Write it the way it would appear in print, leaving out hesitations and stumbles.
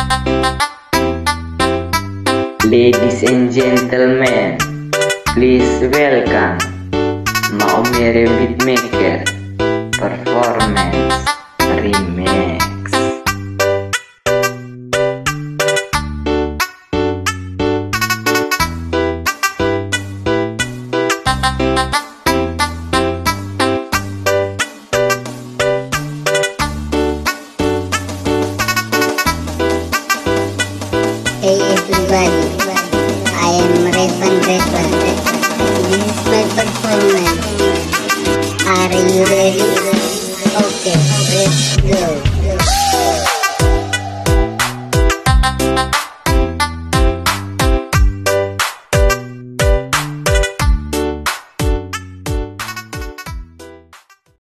Ladies and gentlemen, please welcome Maomere Beatmaker Performance Remix. Hey everybody, I am Revan. This is my performance. Are you ready? Okay, let's go.